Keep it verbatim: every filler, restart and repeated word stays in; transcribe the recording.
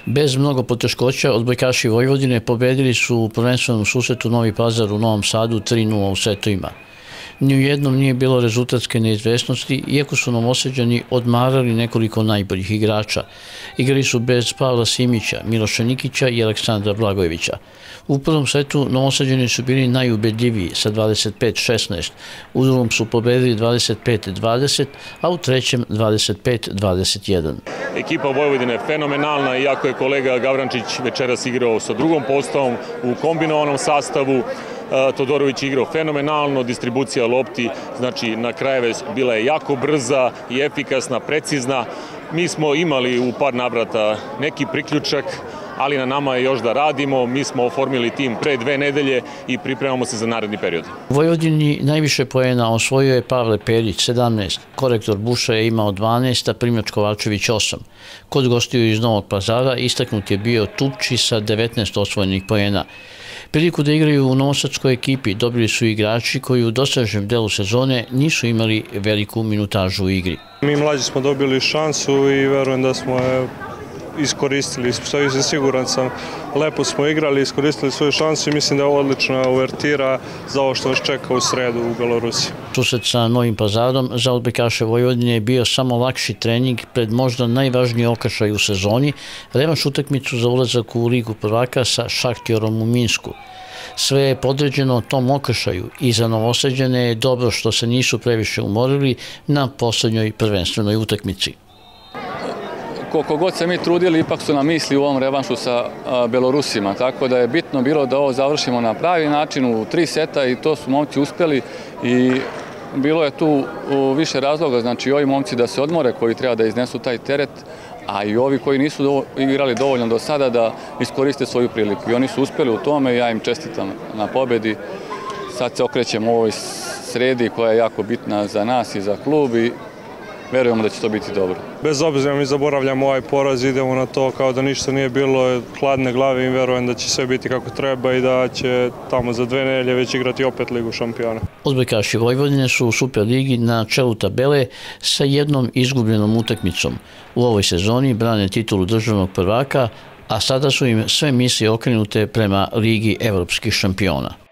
Bez mnogo poteškoća odbojkaši Vojvodine pobedili su u prvenstvenom susretu Novi Pazar u Novom Sadu tri nula u setovima. Ni u jednom nije bilo rezultatske neizvesnosti, iako su Novosađani odmarali nekoliko najboljih igrača. Igrali su bez Pavla Simića, Miloša Nikića i Aleksandra Blagojevića. U prvom setu Novosađani su bili najubedljiviji sa dvadeset pet šesnaest, u drugom su pobedili dvadeset pet dvadeset, a u trećem dvadeset pet dvadeset jedan. Ekipa Vojvodine je fenomenalna, iako je kolega Gavrančić večeras igrao sa drugom postavom u kombinovanom sastavu. Todorović je igrao fenomenalno, distribucija lopti, znači na krajeve bila je jako brza i efikasna, precizna. Mi smo imali u par navrata neki priključak, ali na nama je još da radimo. Mi smo oformili tim pre dve nedelje i pripremamo se za naredni period. U Vojvodini najviše poena osvojio je Pavle Perić, sedamnaest, korektor Buša je imao dvanaest, a Primoć Kovačević osam. Kod gostiju iz Novog Pazara istaknut je bio Tupči sa devetnaest osvojenih poena. Priliku da igraju u novosadskoj ekipi dobili su igrači koji u dosadašnjem delu sezone nisu imali veliku minutažu u igri. Mi mlađi smo dobili šansu i verujem da smo je iskoristili, siguran sam, lepo smo igrali, iskoristili svoju šansu i mislim da je ovo odlična uvertira za ovo što nas čeka u sredu u Belorusiji. Susret sa Novim Pazarom za odbojkaše Vojvodine je bio samo lakši trening pred možda najvažniji okršaj u sezoni, revanš utakmicu za ulazak u Ligu prvaka sa Šahtjorom u Minsku. Sve je podređeno tom okršaju i za Novosađane je dobro što se nisu previše umorili na poslednjoj prvenstvenoj utakmici. Koliko god se mi trudili, ipak su nam misli u ovom revanšu sa Belorusima, tako da je bitno bilo da ovo završimo na pravi način u tri seta i to su momci uspeli i bilo je tu više razloga, znači i ovi momci da se odmore koji treba da iznesu taj teret, a i ovi koji nisu igrali dovoljno do sada da iskoriste svoju priliku. I oni su uspeli u tome i ja im čestitam na pobedi. Sad se okrećemo u ovoj sredi koja je jako bitna za nas i za klub i verujemo da će to biti dobro. Bez obzira mi zaboravljamo ovaj poraz, idemo na to kao da ništa nije bilo, hladne glave i verujem da će sve biti kako treba i da će tamo za dve nedelje već igrati opet Ligu šampiona. Odbojkaši Vojvodine su u Superligi na čelu tabele sa jednom izgubljenom utakmicom. U ovoj sezoni brane titulu državnog prvaka, a sada su im sve misije okrenute prema Ligi evropskih šampiona.